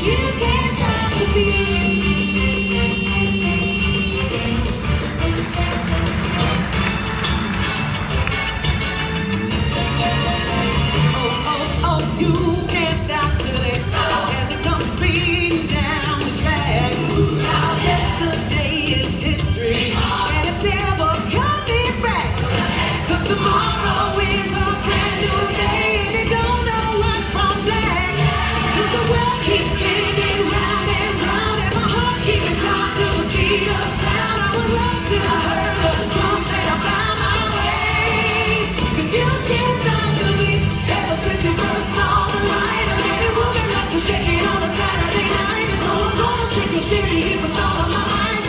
you can't stop the beat. You can't stop till it as it comes speeding down the track. Now yesterday is history and it's never coming back. 'Cause tomorrow is a brand new day and you don't know white from black. 'Cause the world keeps spinning round and round and my heart keeps time to the speed of sound. I was lost till I heard the drums and I found my way. 'Cause you can't stop the beat ever since we first saw the light. I made it moving like a shaking on a Saturday night. And so I'm gonna shake and shake it with all of my mind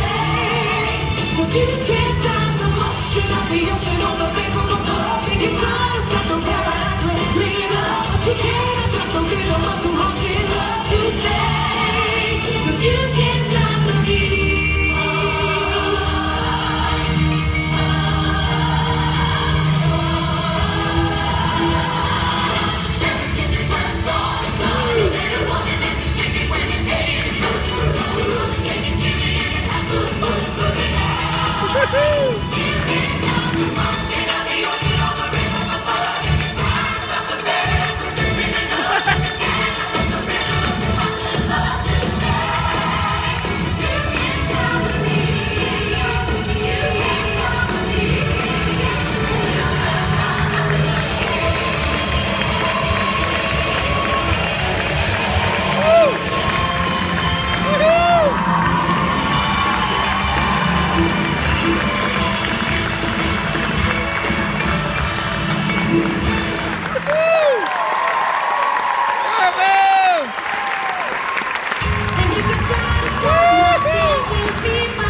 today. 'Cause you can't stop the motion of the ocean or the rain from above. They can try to stop the paradise we're dreaming of, but you can't stop the rhythm of two hearts in love to stay. 'Cause you can't stop the beat. And you can try to stop my beat.